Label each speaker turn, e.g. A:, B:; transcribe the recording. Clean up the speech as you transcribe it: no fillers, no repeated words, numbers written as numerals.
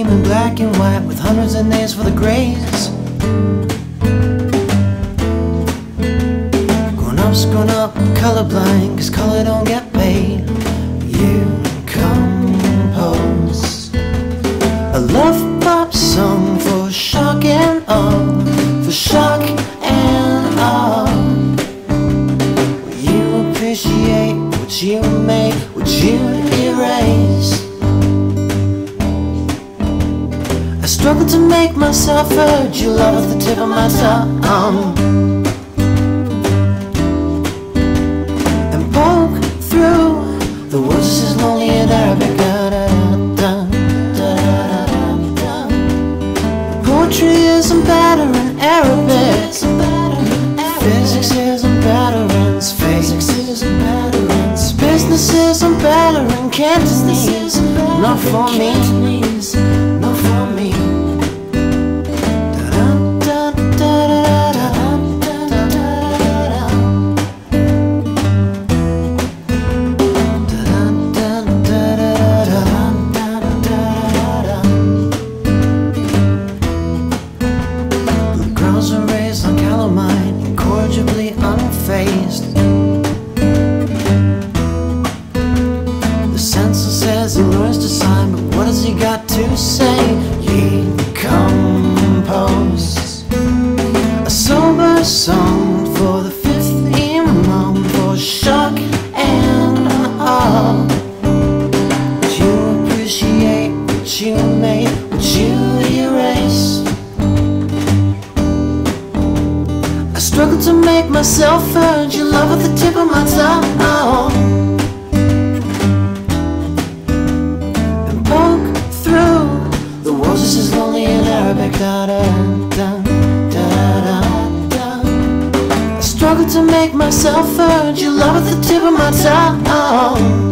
A: in black and white with hundreds of names for the grays. Grown up, colorblind, 'cause color don't get paid. You compose a love pop song for shock and awe, for shock and awe. Will you appreciate what you made, what you erase? I struggle to make myself heard. Your love at the tip of my tongue. The words is as lonely in Arabic. Poetry isn't better in Arabic. Physics isn't better in space. Business isn't better in Cantonese. Not for me, not for me. Incorrigibly unfazed. The censor says he learns to sign, but what has he got to say? He composes a sober song for the fifth imam, for shock and awe. Would you appreciate what you made, what you erase? I struggle to make myself heard. Your love at the tip of my tongue. And poke through the words is as lonely in Arabic. I struggle to make myself heard. Your love at the tip of my tongue.